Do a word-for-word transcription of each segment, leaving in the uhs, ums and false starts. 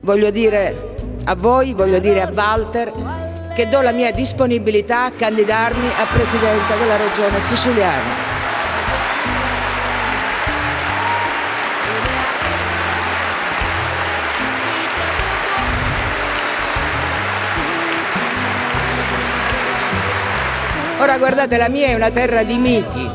voglio dire a voi, voglio dire a Walter, che do la mia disponibilità a candidarmi a Presidente della Regione Siciliana. Ora guardate, la mia è una terra di miti.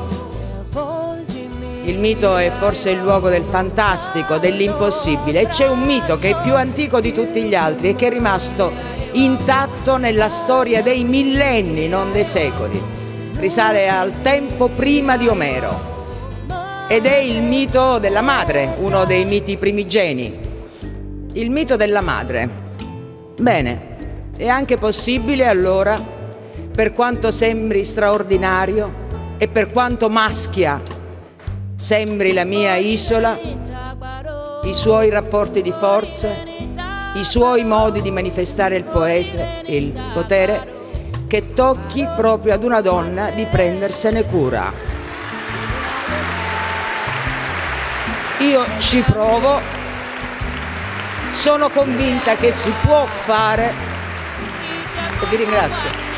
Il mito è forse il luogo del fantastico, dell'impossibile, e c'è un mito che è più antico di tutti gli altri e che è rimasto intatto nella storia dei millenni, non dei secoli. Risale al tempo prima di Omero ed è il mito della madre, uno dei miti primigeni. Il mito della madre. Bene, è anche possibile allora, per quanto sembri straordinario e per quanto maschia sembri la mia isola, i suoi rapporti di forze, i suoi modi di manifestare il, poese, il potere, che tocchi proprio ad una donna di prendersene cura. Io ci provo, sono convinta che si può fare e vi ringrazio.